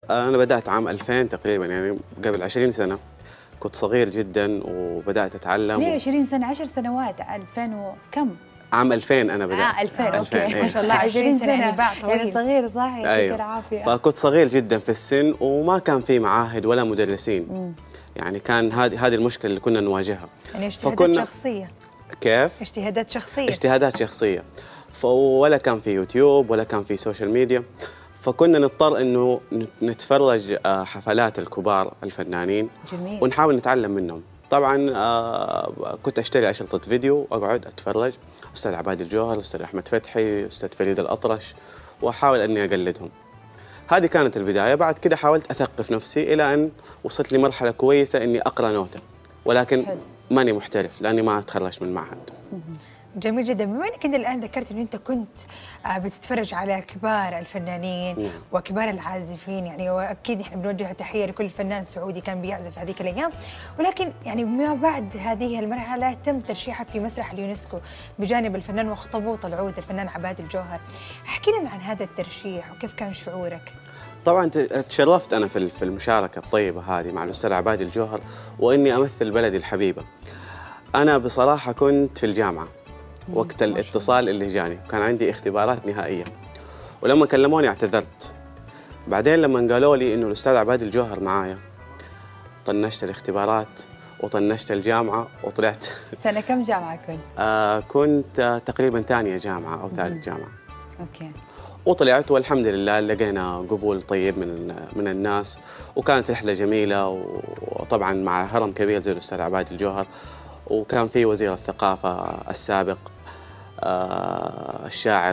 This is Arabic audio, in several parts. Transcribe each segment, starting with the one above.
أنا بدأت عام 2000 تقريبا، يعني قبل 20 سنة. كنت صغير جدا وبدأت أتعلم. ليه 20 سنة؟ 10 سنوات، 2000 وكم؟ عام 2000 أنا بدأت. 2000 أوكي. أيه. ما شاء الله 20 سنة يعني باع طويل. يعني صغير صح، يعطيك أيوه. العافية. فكنت صغير جدا في السن وما كان في معاهد ولا مدرسين. يعني كان هذه المشكلة اللي كنا نواجهها. يعني اجتهادات شخصية. كيف؟ اجتهادات شخصية. اجتهادات شخصية. ولا كان في يوتيوب ولا كان في سوشيال ميديا، فكنا نضطر انه نتفرج حفلات الكبار الفنانين. جميل. ونحاول نتعلم منهم. طبعا كنت اشتري اشرطة فيديو واقعد اتفرج استاذ عبادي الجوهر، استاذ احمد فتحي، استاذ فريد الأطرش، واحاول اني اقلدهم. هذه كانت البداية. بعد كده حاولت اثقف نفسي الى ان وصلت لمرحلة كويسة اني اقرا نوتة، ولكن حلو. ماني محترف لاني ما تخرجت من معهد. جميل جدا. بما انك انت الان ذكرت انه انت كنت بتتفرج على كبار الفنانين وكبار العازفين، يعني واكيد احنا بنوجه تحيه لكل فنان سعودي كان بيعزف هذيك الايام، ولكن يعني ما بعد هذه المرحله تم ترشيحك في مسرح اليونسكو بجانب الفنان واخطبوط العود الفنان عبادي الجوهر. احكي لنا عن هذا الترشيح وكيف كان شعورك؟ طبعا تشرفت انا في المشاركه الطيبه هذه مع الاستاذ عبادي الجوهر، واني امثل بلدي الحبيبه. انا بصراحه كنت في الجامعه وقت الاتصال اللي جاني، كان عندي اختبارات نهائيه، ولما كلموني اعتذرت. بعدين لما قالوا لي انه الاستاذ عبادي الجوهر معايا، طنشت الاختبارات وطنشت الجامعه وطلعت. سنة كم جامعة كنت؟ كنت تقريبا ثانيه جامعه او ثالث جامعه. اوكي. وطلعت والحمد لله لقينا قبول طيب من الناس، وكانت رحله جميله، وطبعا مع هرم كبير زي الاستاذ عبادي الجوهر، وكان في وزير الثقافه السابق الشاعر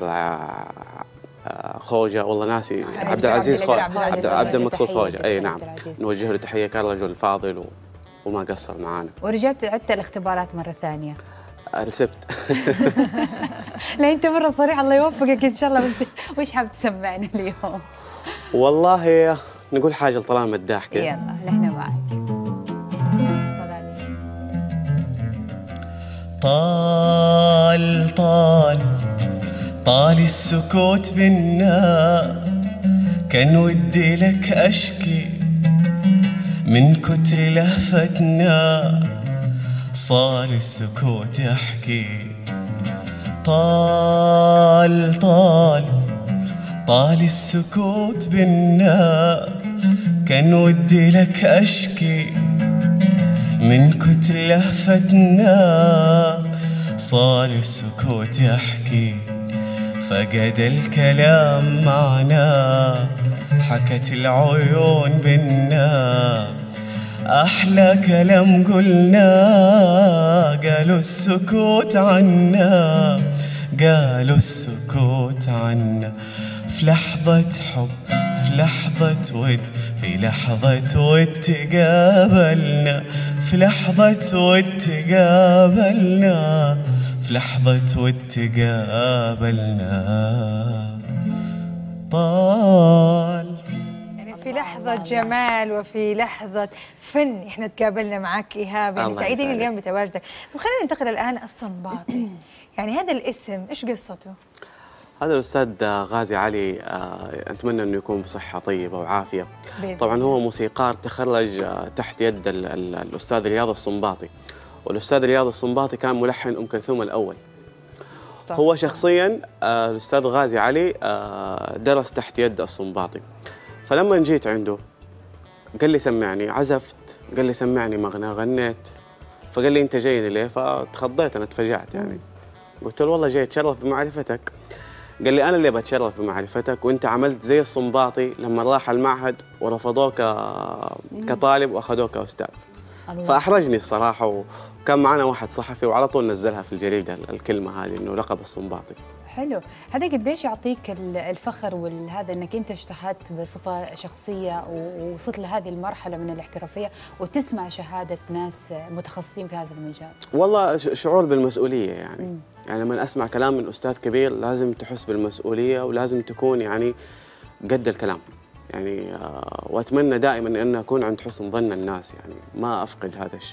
خوجة، والله ناسي، عبد العزيز خوجة، عبد المقصود خوجة. اي نعم، نوجه له تحيه، كان رجل فاضل وما قصر معانا. ورجعت عدت الاختبارات مرة ثانية؟ رسبت. لا انت مرة صريح، الله يوفقك ان شاء الله. بس وش حاب تسمعنا اليوم؟ والله نقول حاجة لطلال مداح كده. يلا نحن معك. طال طال طال السكوت بينا، كان ودي لك أشكي من كتر لهفتنا، صار السكوت يحكي. طال طال طال السكوت بينا، كان ودي لك أشكي من كتر لهفتنا، صار السكوت يحكي. فقد الكلام معنا، حكت العيون بينا، أحلى كلام قلنا، قالوا السكوت عنا، قالوا السكوت عنا. في لحظة حب، في لحظة ود، في لحظة ود تقابلنا، في لحظة ود تقابلنا، في لحظة ود تقابلنا. طال يعني في لحظة جمال وفي لحظة فن احنا تقابلنا معك إيهاب، يعني سعيدين اليوم بتواجدك. طب خلينا ننتقل الآن الصنباطي. يعني هذا الاسم ايش قصته؟ هذا الأستاذ غازي علي، أتمنى أنه يكون بصحة طيبة وعافية. طبعا هو موسيقار تخرج تحت يد الأستاذ رياض الصنباطي، والأستاذ رياض الصنباطي كان ملحن أم كلثوم الأول. هو شخصيا الأستاذ غازي علي درس تحت يد الصنباطي، فلما جيت عنده قال لي سمعني، عزفت، قال لي سمعني مغنى، غنيت، فقال لي أنت جايني ليه؟ فتخضيت، أنا تفجعت يعني. قلت له والله جاي أتشرف بمعرفتك. قال لي أنا اللي بتشرف بمعرفتك، وأنت عملت زي الصنباطي لما راح المعهد ورفضوك كطالب وأخذوك كأستاذ. فأحرجني الصراحة، وكان معنا واحد صحفي وعلى طول نزلها في الجريدة الكلمة هذه إنه لقب الصنباطي. حلو. هذا قديش يعطيك الفخر والهذا انك انت اجتهدت بصفه شخصيه ووصلت لهذه المرحله من الاحترافيه وتسمع شهاده ناس متخصصين في هذا المجال؟ والله شعور بالمسؤوليه يعني. يعني لما اسمع كلام من استاذ كبير لازم تحس بالمسؤوليه، ولازم تكون يعني قد الكلام يعني. واتمنى دائما ان اكون عند حسن ظن الناس، يعني ما افقد هذا الشيء.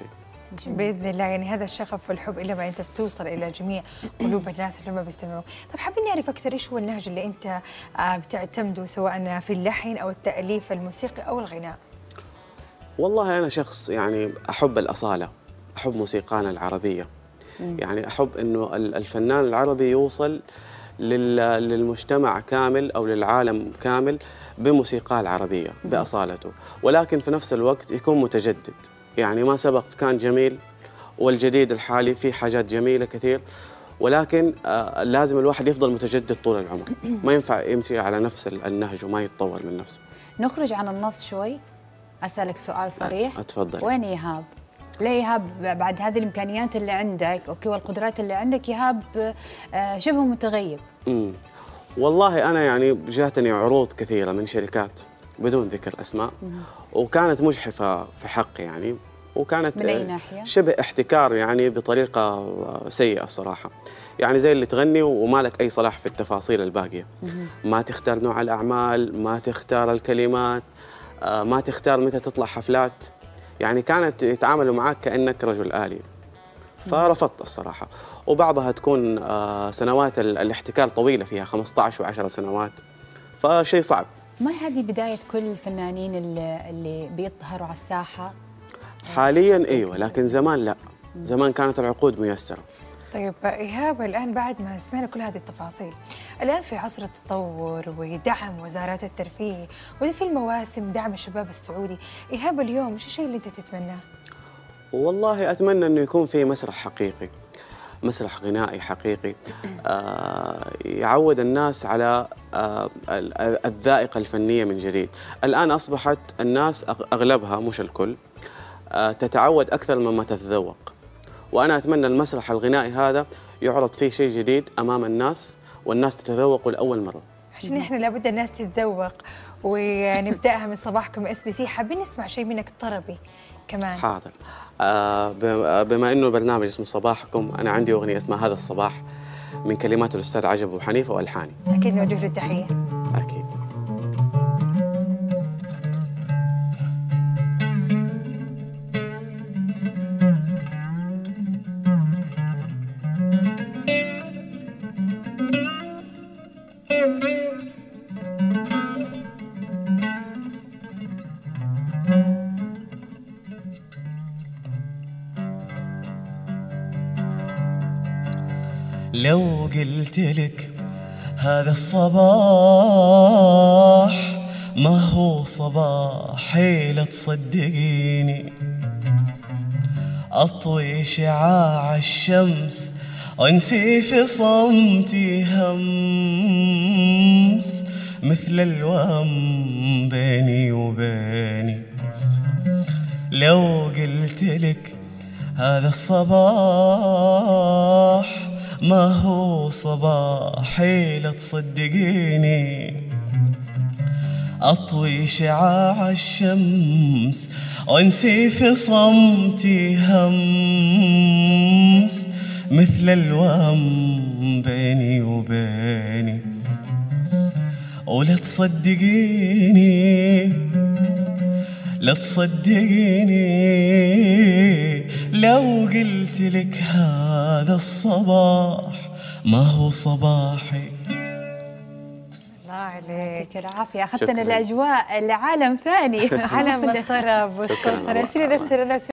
باذن الله. يعني هذا الشغف والحب الى ما انت توصل الى جميع قلوب الناس اللي هم بيستمعوا. طب حابين نعرف اكثر ايش هو النهج اللي انت بتعتمده سواء في اللحن او التاليف الموسيقي او الغناء؟ والله أنا شخص يعني أحب الأصالة، أحب موسيقانا العربية. يعني أحب إنه الفنان العربي يوصل للمجتمع كامل أو للعالم كامل بموسيقاه العربية بأصالته، ولكن في نفس الوقت يكون متجدد. يعني ما سبق كان جميل، والجديد الحالي فيه حاجات جميلة كثير، ولكن لازم الواحد يفضل متجدد طول العمر. ما ينفع يمشي على نفس النهج وما يتطور من نفسه. نخرج عن النص شوي، أسألك سؤال صريح. أتفضل. وين إيهاب؟ ليه إيهاب بعد هذه الإمكانيات اللي عندك أوكي والقدرات اللي عندك إيهاب شبه متغيب؟ والله أنا يعني جاتني عروض كثيرة من شركات بدون ذكر أسماء، وكانت مجحفة في حقي يعني، وكانت من أي ناحية؟ شبه احتكار يعني بطريقة سيئة الصراحة. يعني زي اللي تغني وما لك أي صلاح في التفاصيل الباقية. ما تختار نوع الأعمال، ما تختار الكلمات، ما تختار متى تطلع حفلات. يعني كانت يتعاملوا معك كأنك رجل آلي، فرفضت الصراحة. وبعضها تكون سنوات الاحتكار طويلة فيها 15 و10 سنوات، فشيء صعب. ما هذه بداية كل الفنانين اللي بيظهروا على الساحة؟ حالياً أيوة، لكن زمان لا، زمان كانت العقود ميسرة. طيب إيهاب، الآن بعد ما سمعنا كل هذه التفاصيل، الآن في عصر التطور ودعم وزارات الترفيه وفي المواسم دعم الشباب السعودي، إيهاب اليوم وش الشيء اللي أنت تتمناه؟ والله أتمنى أنه يكون في مسرح حقيقي، مسرح غنائي حقيقي، يعود الناس على الذائقة الفنية من جديد. الآن أصبحت الناس أغلبها مش الكل تتعود أكثر مما تتذوق، وأنا أتمنى المسرح الغنائي هذا يعرض فيه شيء جديد أمام الناس، والناس تتذوقه لأول مرة. عشان إحنا لابد الناس تتذوق، ونبدأها من صباحكم SBC. حابين نسمع شيء منك طربي كمان. حاضر. بما إنه البرنامج اسمه صباحكم، أنا عندي أغنية اسمها هذا الصباح من كلمات الأستاذ عجب أبو حنيفة وألحاني. أكيد نوجه له التحية. أكيد. لو قلت لك هذا الصباح ما هو صباحي لا تصدقيني، أطوي شعاع الشمس وانسي في صمتي همس مثل الوهم بيني وبيني. لو قلت لك هذا الصباح ما هو صباحي لا تصدقيني، أطوي شعاع الشمس وانسي في صمتي همس مثل الوهم بيني وبيني. ولا تصدقيني لا تصدقيني لو قلت لك هذا الصباح ما هو صباحي. الله عليك، يعطيك العافية، أخذتنا الأجواء لعالم ثاني. عالم الطرب والسلطنة. نسينا نفسنا